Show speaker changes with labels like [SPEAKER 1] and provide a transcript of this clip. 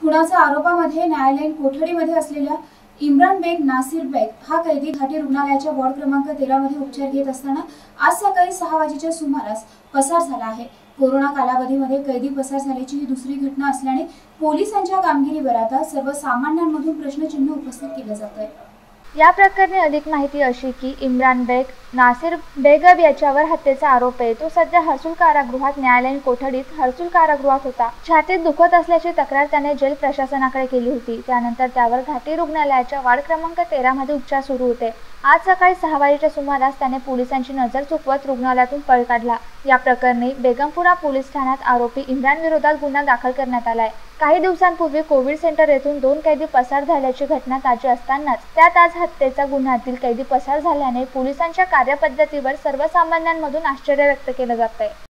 [SPEAKER 1] खुनाच्या आरोपामध्ये न्यायालयीन कोठडीमध्ये असलेल्या इम्रान बेग नासिर बेग हा कैदी घाटी रुग्णालयाच्या वॉर्ड क्रमांक 13 मध्ये उपचार घेत असताना आज सकाळी 6 वाजेच्या सुमारास पसार झाला आहे। कोरोना कालावधीमध्ये कैदी पसार झाल्याची ही दुसरी घटना असल्याने पोलिसांच्या कामगिरीवर आता सर्वसामान्यांमधून प्रश्नचिन्ह उपस्थित केले जात आहे।
[SPEAKER 2] या प्रकरणी अधिक माहिती अशी की इम्रान बेग नासिर बेगम याच्यावर हत्येचा आरोप आहे। तो सध्या हर्सुल कारागृहात न्यायालयीन कोठडीत हर्सुल कारागृहात होता। छातीत दुखत असल्याची तक्रार त्याने जेल प्रशासनाकडे केली होती। त्यानंतर त्यावर घाटी रुग्णालयाच्या वार्ड क्रमांक 13 मध्ये उपचार सुरू होते। आज सकाळी 6 वाजेच्या सुमारास त्याने पोलिसांची नजर चुकवत रुग्णालयातून पळ काढला। या प्रकरणी बेगमपुरा पोलीस ठाण्यात आरोपी इम्रान विरोधात गुन्हा दाखल करण्यात आलाय। काही दिवसांपूर्वी कोविड सेंटर येथून 2 कैदी पसार झाल्याची घटना ताजी असतानाच त्यात आज हत्येचा गुन्ह्यातील कैदी पसार झाल्याने पोलिसांच्या कार्यपद्धतीवर सर्वसामान्यांमधून आश्चर्य व्यक्त केले जात आहे।